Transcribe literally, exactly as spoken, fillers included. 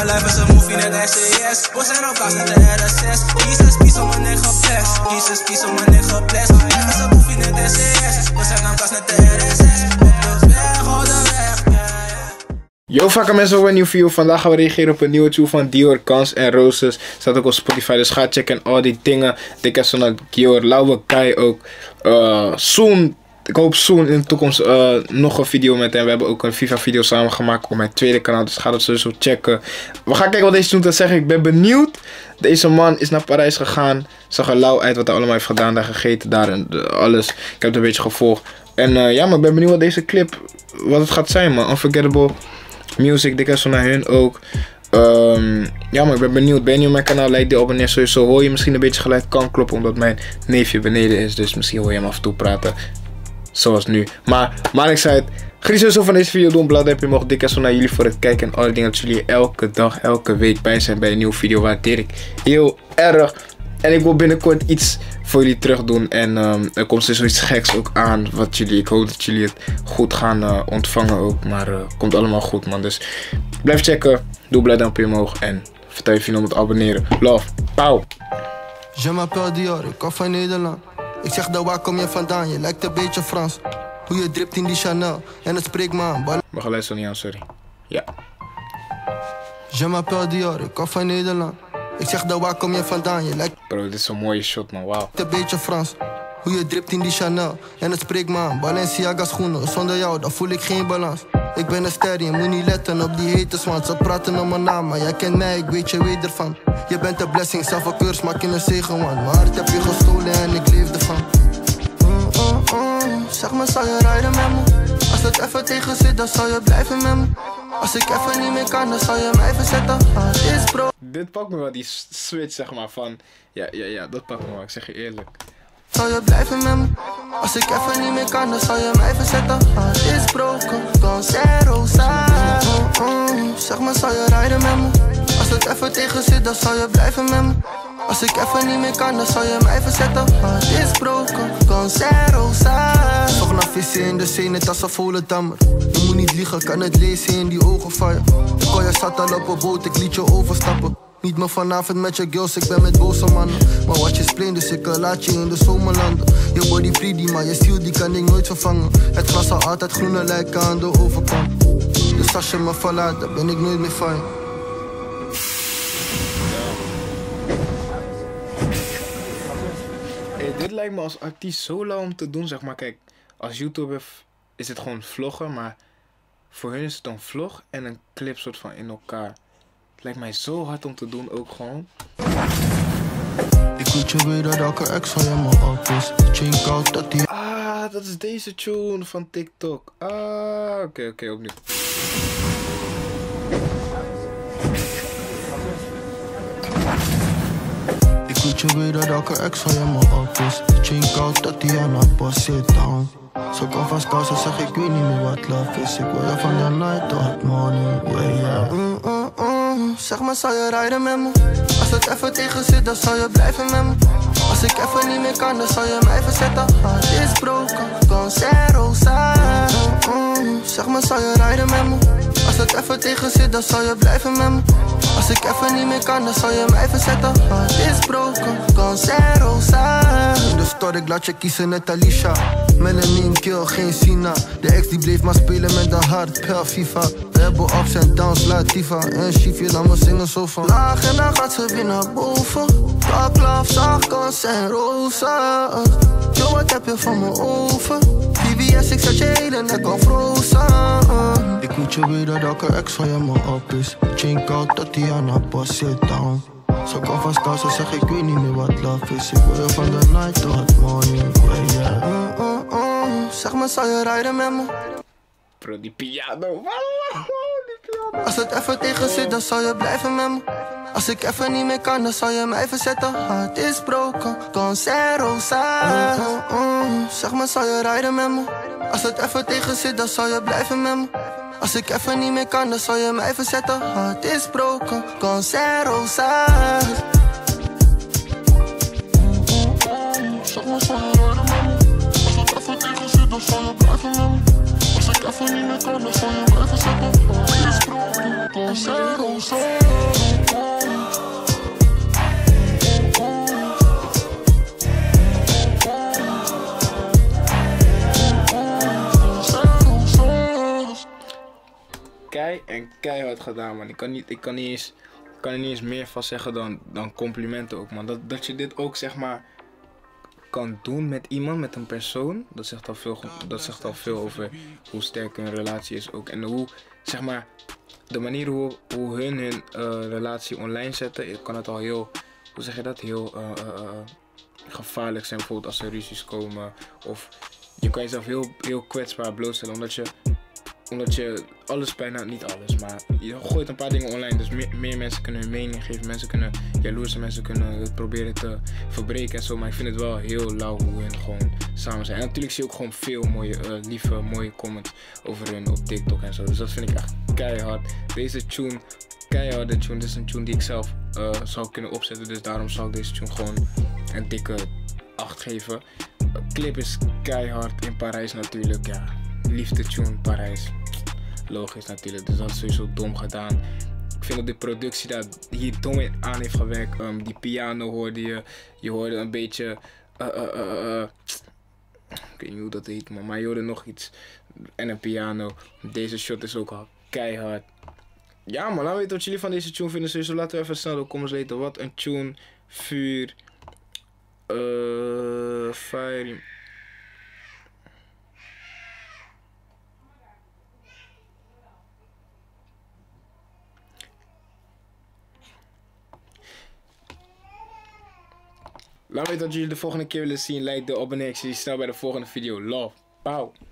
mijn lijf is een movie net S C S. We zijn op kast net de R S S. Jesus peace om mijn nigga bless. Jesus peace om mijn nigga bless. Mijn lijf is een movie net S C S. We zijn op kast net de R S S. Op de weg, op de weg. Yo, fucker mensen, op een nieuwe video. Vandaag gaan we reageren op een nieuwe tune van Dior, Kans en Roses. Staat ook op Spotify, dus ga checken al die dingen. Ik heb zo'n Dior, Lauwe Kai ook. Uh, soon, ik hoop soon in de toekomst uh, nog een video met hem. We hebben ook een FIFA video samen gemaakt op mijn tweede kanaal, dus ga dat sowieso checken. We gaan kijken wat deze tune te zeggen. Ik ben benieuwd. Deze man is naar Parijs gegaan. Zag er lauw uit wat hij allemaal heeft gedaan. Daar gegeten, daar en de, alles. Ik heb het een beetje gevolgd. En uh, ja, maar ik ben benieuwd wat deze clip, wat het gaat zijn, man. Unforgettable Music, dik zo naar hun ook. Um, ja, maar ik ben benieuwd. Ben je nieuw op mijn kanaal? Like die abonneer sowieso. Hoor je misschien een beetje geluid kan kloppen, omdat mijn neefje beneden is. Dus misschien hoor je hem af en toe praten. Zoals nu. Maar maakt niks uit. Geniet sowieso van deze video. Doe een blad heb je mogen. Dik zo naar jullie voor het kijken. En alle dingen dat jullie elke dag, elke week bij zijn bij een nieuwe video. Waardeer ik heel erg. En ik wil binnenkort iets voor jullie terug doen. En um, er komt dus zoiets geks ook aan. Wat jullie, ik hoop dat jullie het goed gaan uh, ontvangen ook. Maar het uh, komt allemaal goed, man. Dus blijf checken. Doe blij duimpje omhoog. En vertel je vrienden om te abonneren. Love. Pauw. Je m'appelle Dior, ik kom van Nederland. Ik zeg dan waar kom je vandaan? Je lijkt een beetje Frans. Hoe je dript in die Chanel. En het spreekt me aan. We gaan luisteren niet aan, sorry. Ja. Je m'appelle Dior, ik kom van Nederland. Ik zeg dan waar kom je vandaan? Je lijkt Bro, dit is een mooie shot, man. Wauw. een beetje Frans. Hoe je dript in die Chanel. En het spreekt me aan. Balenciaga schoenen. Zonder jou, dan voel ik geen balans. Ik ben een ster, je moet niet letten op die haters, want ze praten om mijn naam. Maar jij kent mij, ik weet je weet ervan. Je bent een blessing, zelf een curse, maak je een zegen, man. Mijn hart heb je gestolen en ik leef ervan. Mm, mm, mm. Zeg me, zou je rijden met me? Als het even tegen zit, dan zou je blijven met me. Als ik even niet meer kan, dan zou je mij verzetten. Ah, is bro. Dit pakt me wel, die switch zeg maar van. Ja, ja, ja, dat pakt me wel, ik zeg je eerlijk. Zou je blijven met me? Als ik even niet meer kan, dan zou je mij verzetten. Hart is broken, Kans en Roses. Mm, mm. Zeg maar, zou je rijden met me? Als het even tegen zit, dan zou je blijven met me. Als ik even niet meer kan, dan zou je mij verzetten. Hart is broken, Kans en Roses. Toch naar vissen in de zee, net als een volle dammer. Je moet niet liegen, kan het lezen in die ogen van je. Kon je zat al op een boot, ik liet je overstappen. Niet meer vanavond met je girls, ik ben met boze mannen. Maar wat je spleent, dus ik laat je in de zomerlanden. Je body pretty, maar je ziel die kan ik nooit vervangen. Het gras zal altijd groener lijken aan de overkant. Dus als je me verlaat, dan ben ik nooit meer van je. Hey, dit lijkt me als artiest zo lauw om te doen, zeg maar. Kijk, als YouTuber is het gewoon vloggen, maar voor hun is het een vlog en een clip soort van in elkaar. Het lijkt mij zo hard om te doen ook gewoon. Ik moet je weten dat elke ex van je me op is. Check out dat die... Ah, dat is deze tune van TikTok. Ah, oké, okay, oké, okay, opnieuw. Ik moet je weten dat elke ex van je me op is. Check out dat die aan haar pas zit down. Zo kan vast kous, ze zeg ik weet niet meer wat love is. Ik wil je van de night tot morning, yeah, yeah. Mm, mm, mm. Zeg maar, zou je rijden met me? Als het even tegen zit, dan zou je blijven met me. Als ik even niet meer kan, dan zou je mij verzetten. Hart is broken, Kans en Roses. Mm, mm. Zeg maar, zou je rijden met me? Als het even tegen zit, dan zou je blijven met me. Als ik even niet meer kan, dan zou je mij verzetten. Hart is broken, Kans en Roses. In de store, ik laat je kiezen net Alicia. Melanin kill, geen Sina. De ex die bleef maar spelen met de hart, per FIFA. We hebben ups en downs, Latifa. En Chiefje laat me zingen zo van laag en dan gaat ze weer naar boven. Talk love, zacht, Kans en Roses. Yo, wat heb je van me over? V V S, ik zet je hele nek al frozen. Ik moet je weten dat elke ex van je me op is. Check out dat die aan haar pas zit down. Zo kan vast kous, ze zeg ik weet niet meer wat love is. Ik wil je van de night tot morning, yeah. Mm, mm, mm. Zeg maar, zou je rijden met me? Bro, die piano. Die piano. Als het even tegen zit, dan zou je blijven met me. Als ik even niet meer kan, dan zou je mij verzetten. Hart is broken, Kans en Roses. Mm, mm. Zeg maar, zou je rijden met me? Als het even tegen zit, dan zou je blijven met me. Als ik even niet meer kan, dan zou je mij verzetten. Hart is broken, Kans en Roses. Zeg maar, zou je rijden met me? Als het even tegen zit, dan zou je blijven met me. Als ik even niet meer kan, dan zou je mij verzetten. Hart is broken, Kei en keihard gedaan, man. Ik kan, niet, ik kan, niet eens, ik kan er niet eens meer van zeggen dan, dan complimenten ook, man. Dat, dat je dit ook, zeg maar, kan doen met iemand, met een persoon, dat zegt al veel, dat zegt al veel over hoe sterk een relatie is ook. En hoe, zeg maar, de manier hoe, hoe hun hun uh, relatie online zetten, kan het al heel, hoe zeg je dat, heel uh, uh, uh, gevaarlijk zijn. Bijvoorbeeld als er ruzies komen, of je kan jezelf heel, heel kwetsbaar blootstellen, omdat je, omdat je alles bijna, niet alles, maar je gooit een paar dingen online, dus meer, meer mensen kunnen hun mening geven, mensen kunnen, jaloerse mensen kunnen het proberen te verbreken en zo, maar ik vind het wel heel lauw hoe hun gewoon samen zijn. En natuurlijk zie je ook gewoon veel mooie, uh, lieve, mooie comments over hun op TikTok en zo, dus dat vind ik echt keihard. Deze tune, keiharde tune, dit is een tune die ik zelf uh, zou kunnen opzetten, dus daarom zal ik deze tune gewoon een dikke acht geven. Uh, clip is keihard in Parijs natuurlijk, ja, liefde tune Parijs. Logisch natuurlijk, dus dat is sowieso dom gedaan. Ik vind dat de productie daar hier dom in aan heeft gewerkt. Um, die piano hoorde je, je hoorde een beetje, uh, uh, uh, uh, ik weet niet hoe dat heet, maar, maar je hoorde nog iets. En een piano. Deze shot is ook al keihard. Ja man, laat me weten wat jullie van deze tune vinden. Sowieso laten we even snel de comments weten. Wat een tune, vuur, uh, fire. Laat me weten wat jullie de volgende keer willen zien. Like de abonneer. Ik zie je snel bij de volgende video. Love. Pauw.